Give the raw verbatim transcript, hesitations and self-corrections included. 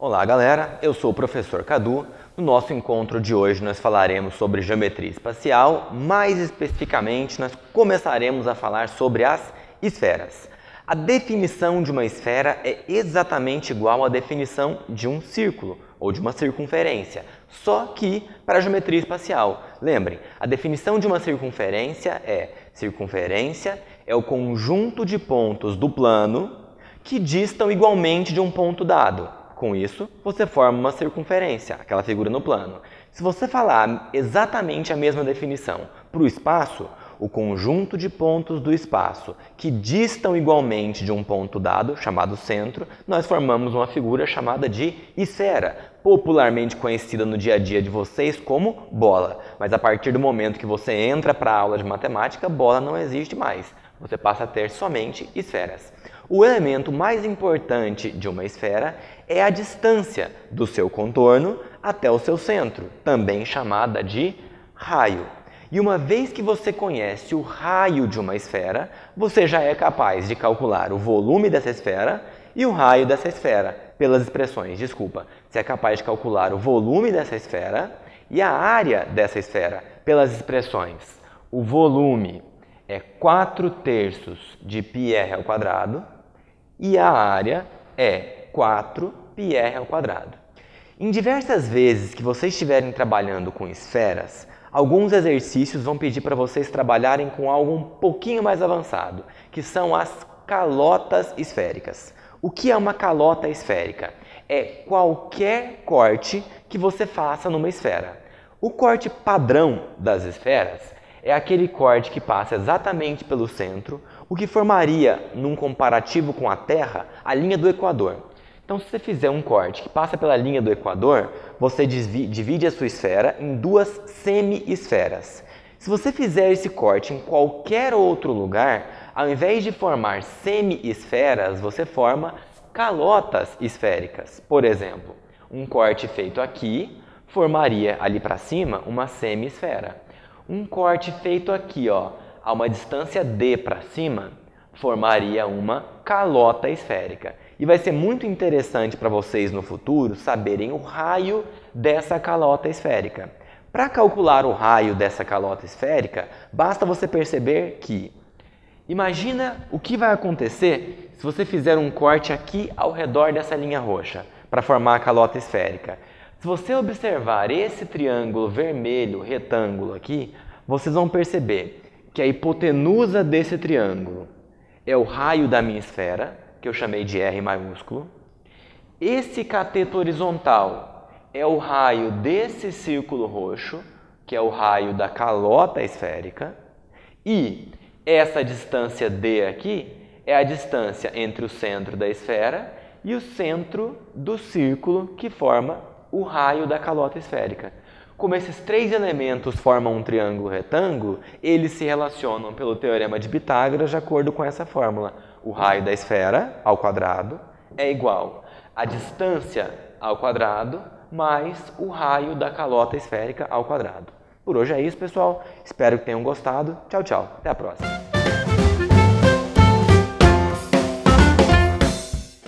Olá galera, eu sou o professor Cadu. No nosso encontro de hoje nós falaremos sobre geometria espacial, mais especificamente nós começaremos a falar sobre as esferas. A definição de uma esfera é exatamente igual à definição de um círculo ou de uma circunferência, só que para a geometria espacial. Lembrem, a definição de uma circunferência é: circunferência é o conjunto de pontos do plano que distam igualmente de um ponto dado. Com isso, você forma uma circunferência, aquela figura no plano. Se você falar exatamente a mesma definição para o espaço, o conjunto de pontos do espaço que distam igualmente de um ponto dado, chamado centro, nós formamos uma figura chamada de esfera, popularmente conhecida no dia a dia de vocês como bola. Mas a partir do momento que você entra para a aula de matemática, bola não existe mais. Você passa a ter somente esferas. O elemento mais importante de uma esfera é a distância do seu contorno até o seu centro, também chamada de raio. E uma vez que você conhece o raio de uma esfera, você já é capaz de calcular o volume dessa esfera e o raio dessa esfera, pelas expressões, desculpa. Você é capaz de calcular o volume dessa esfera e a área dessa esfera, pelas expressões. O volume é quatro terços de πr ao quadrado e a área é quatro πr ao quadrado. Em diversas vezes que vocês estiverem trabalhando com esferas, alguns exercícios vão pedir para vocês trabalharem com algo um pouquinho mais avançado, que são as calotas esféricas. O que é uma calota esférica? É qualquer corte que você faça numa esfera. O corte padrão das esferas é aquele corte que passa exatamente pelo centro, o que formaria, num comparativo com a Terra, a linha do Equador. Então, se você fizer um corte que passa pela linha do Equador, você divide a sua esfera em duas semi-esferas. Se você fizer esse corte em qualquer outro lugar, ao invés de formar semi-esferas, você forma calotas esféricas. Por exemplo, um corte feito aqui formaria ali para cima uma semi-esfera. Um corte feito aqui, ó, a uma distância d para cima, formaria uma calota esférica. E vai ser muito interessante para vocês no futuro saberem o raio dessa calota esférica. Para calcular o raio dessa calota esférica, basta você perceber que, imagina o que vai acontecer se você fizer um corte aqui ao redor dessa linha roxa, para formar a calota esférica. Se você observar esse triângulo vermelho retângulo aqui, vocês vão perceber que a hipotenusa desse triângulo é o raio da minha esfera, que eu chamei de R maiúsculo. Esse cateto horizontal é o raio desse círculo roxo, que é o raio da calota esférica. E essa distância D aqui é a distância entre o centro da esfera e o centro do círculo que forma o raio da calota esférica. Como esses três elementos formam um triângulo retângulo, eles se relacionam pelo teorema de Pitágoras de acordo com essa fórmula. O raio da esfera ao quadrado é igual à distância ao quadrado mais o raio da calota esférica ao quadrado. Por hoje é isso, pessoal. Espero que tenham gostado. Tchau, tchau. Até a próxima.